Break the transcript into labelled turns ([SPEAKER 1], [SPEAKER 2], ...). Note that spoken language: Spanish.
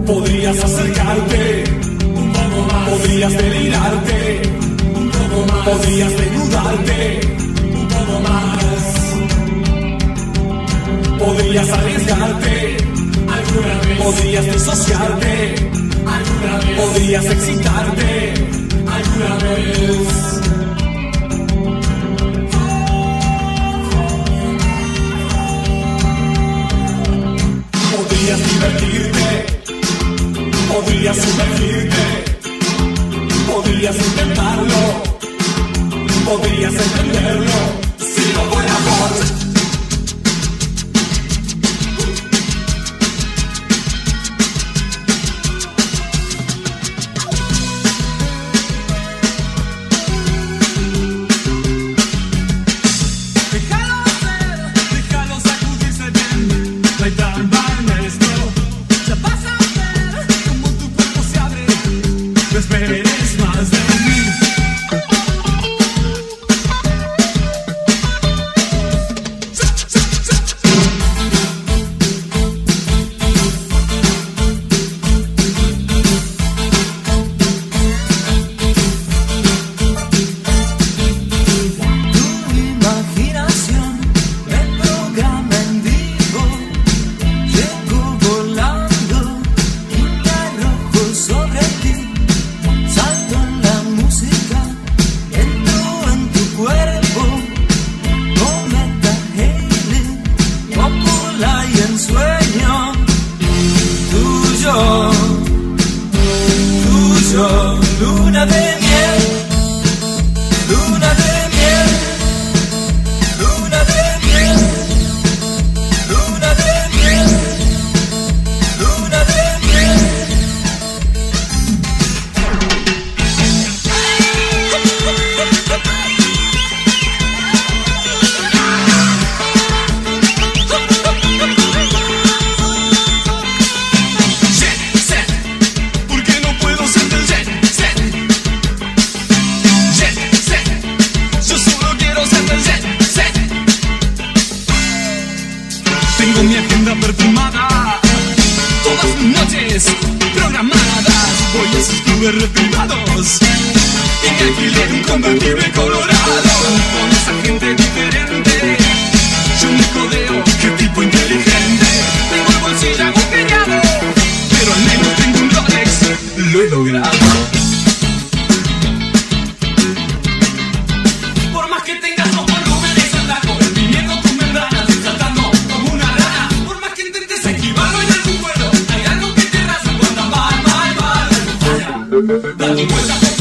[SPEAKER 1] Podrías acercarte un poco más. Podrías delirarte un poco más. Podrías desnudarte un poco más. Podrías arriesgarte alguna vez. Podrías disociarte alguna vez. Podrías excitarte alguna vez. Podrías divertirte, podrías sumergirte, podrías intentarlo, podrías entenderlo, si no fuera por... Luna de miel, luna de miel, luna de miel, luna de miel, luna de miel. ¿Por qué no puedo ser del jet set? Tengo mi agenda perfumada, todas mis noches programadas. Voy a esos clubes privados y me alquilé un convertible colorado. Con esa gente diferente yo me codeo, qué tipo inteligente. Tengo el bolsillo agujeriado, pero al menos tengo un Rolex, lo he logrado. Date vuelta.